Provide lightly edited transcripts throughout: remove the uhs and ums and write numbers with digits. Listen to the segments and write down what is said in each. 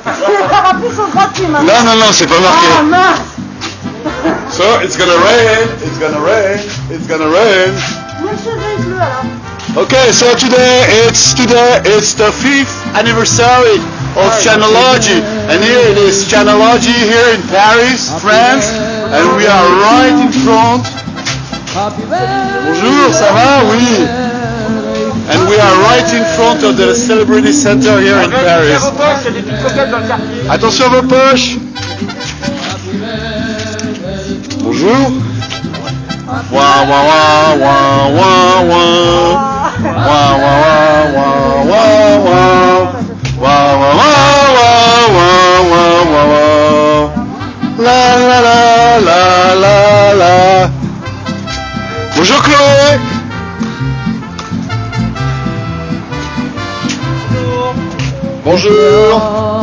Les parapluies sont gratuits maintenant. Non, non, non, c'est pas marqué. Ah mince. So, it's gonna rain, it's gonna rain, it's gonna rain. Monsieur Veilleux alors. Okay, so today it's the 5th anniversary of Channelology, and here it is Channelology here in Paris, France, and we are right in front. Bonjour, ça va? Oui. And we are right in front of the Celebrity Center here in Paris. Attention à vos poches. Bonjour. Wah wah wah wah wah wah. Wah wah wah wah wah. Wah wah wah wah wah wah wah. La la la la la la. Bonjour Chloé. Bonjour.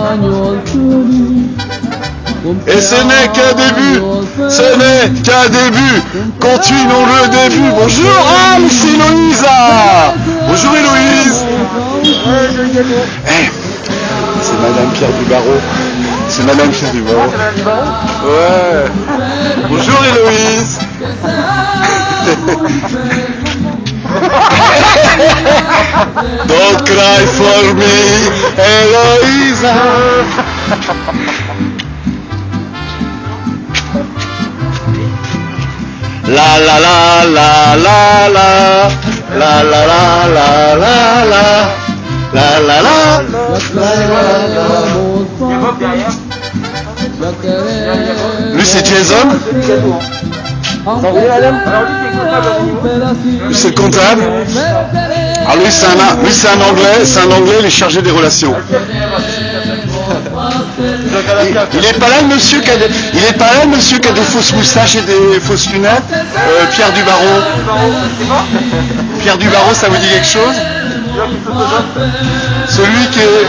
Et ce n'est qu'un début, ce n'est qu'un début, continuons le début. Bonjour, ah, c'est Héloïsa. Bonjour Héloïse. Hey, c'est Madame Pierre Dubarreau. C'est Madame Pierre Dubarreau. Ouais. Bonjour Héloïse. Don't cry for me, Héloïsa. La la la la la la la la la la la la la la. Lui c'est Jason. Lui c'est le comptable. Ah lui c'est un anglais, il est chargé des relations. Il est pas là le monsieur qui a des fausses moustaches et des fausses lunettes. Pierre Dubarreau. Pierre Dubarreau, ça vous dit quelque chose? Celui qui est.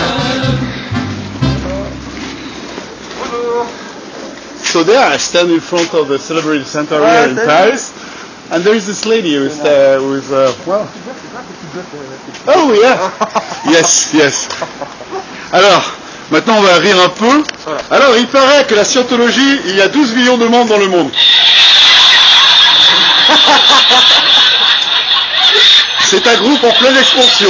So there I stand in front of the Celebrity Center here in Paris, and there is this lady who's well. Oh yeah. Yes, yes. Alors. Maintenant, on va rire un peu. Alors, il paraît que la scientologie, il y a 12 millions de membres dans le monde. C'est un groupe en pleine expansion.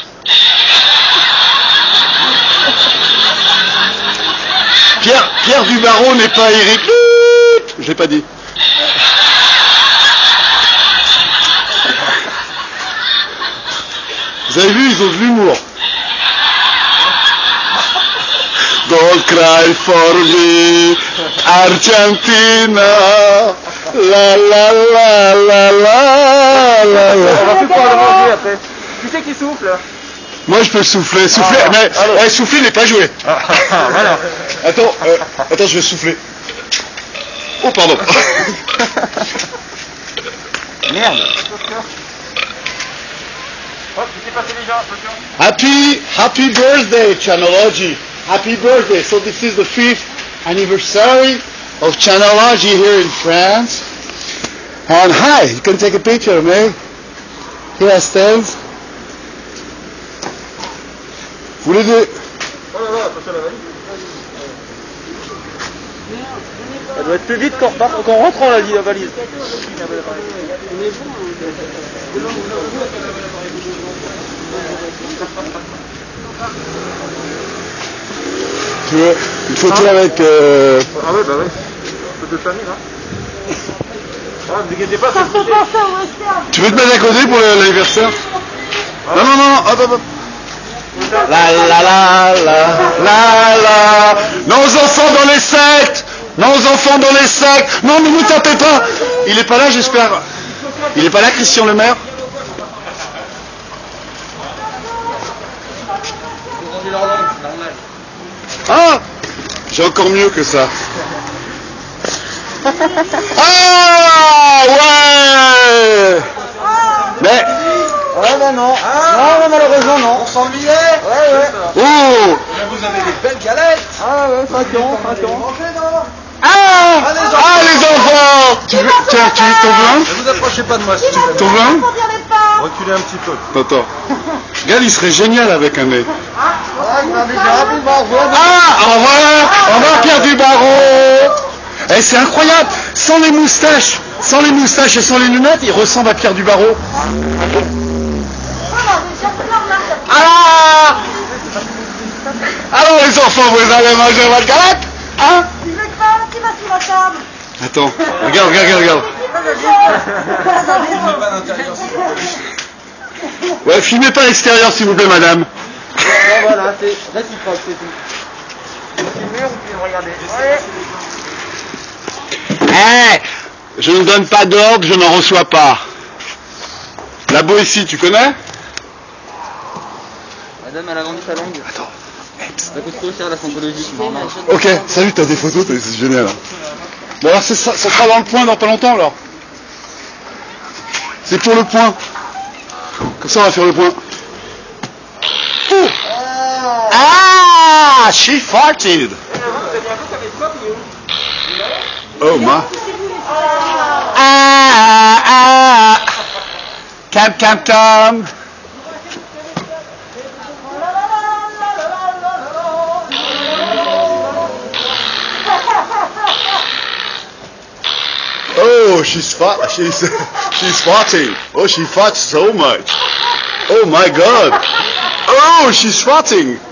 Pierre Dubarreau n'est pas Eric. Je l'ai pas dit. Vous avez vu, ils ont de l'humour. Don't cry for me, Argentina. La la la la la la la. On va plus pouvoir le manger après. Qui c'est qui souffle? Moi je peux souffler, mais souffler n'est pas joué. Voilà. Attends, je vais souffler. Oh pardon. Merde. Happy birthday, Channelology. Happy birthday. So this is the 5th anniversary of Channelology here in France. And hi, you can take a picture of me. Here I stand. Vous voulez deux? Ça doit être plus vite qu'en rentrant la valise. Tu veux une photo avec... Ah ouais, bah ouais. Photo de famille, là. Ah, ne vous inquiétez pas, Tu veux te mettre à côté pour l'anniversaire? Non, non, non, hop, hop, hop. La la la la la la. Nos enfants dans les sectes. Nos enfants dans les sectes. Non, ne nous tapez pas. Il est pas là, j'espère. Il est pas là, Christian Lemaire? Ah, j'ai encore mieux que ça. Ah ouais. Mais ouais, bah non. Non, malheureusement non. On s'ennuyait. Ouais. Oh. Vous avez des belles galettes. Ah ouais, façon. Ah, les enfants. Tu veux, tiens, t'en veux un? Ne vous approchez pas de moi, si tu veux. T'en veux un? Reculez un petit peu. Attends. Regarde, il serait génial avec un nez. Ah, Au revoir Pierre du Barreau. Eh, c'est incroyable, sans les moustaches et sans les lunettes, il ressemble à Pierre du Barreau. Ah! Alors les enfants, vous allez manger votre galette? Hein? Tu veux pas? Tu vas sur la table. Attends, regarde. Ouais, filmez pas l'extérieur s'il vous plaît, madame. Voilà, c'est réciproque, c'est tout. Filmer ou puis regarder. Ouais. Je ne donne pas d'ordre, je n'en reçois pas. La Boétie, tu connais? Madame, elle a vendu sa langue. Attends. Ça coûte trop cher la scientologie. Ok, salut, t'as des photos, c'est génial. Bon alors ça sera dans le point dans pas longtemps alors. C'est pour le point. Comme ça on va faire le point. Ah, she farted. Oh my. Tom. Oh, she's farting. Oh, she farts so much. Oh my God. Oh, she's farting.